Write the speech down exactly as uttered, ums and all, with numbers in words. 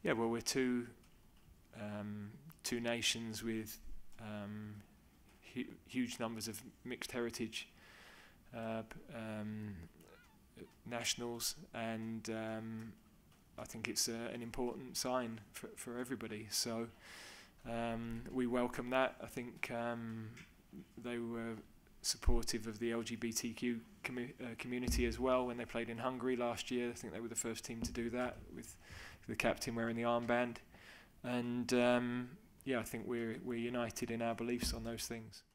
yeah, well, we're two um, two nations with um, hu huge numbers of mixed heritage uh, um, nationals, and um, I think it's uh, an important sign for, for everybody. So um, we welcome that. I think um, they were supportive of the L G B T Q commu uh, community as well when they played in Hungary last year. I think they were the first team to do that, with the captain wearing the armband. And um, yeah, I think we're we're united in our beliefs on those things.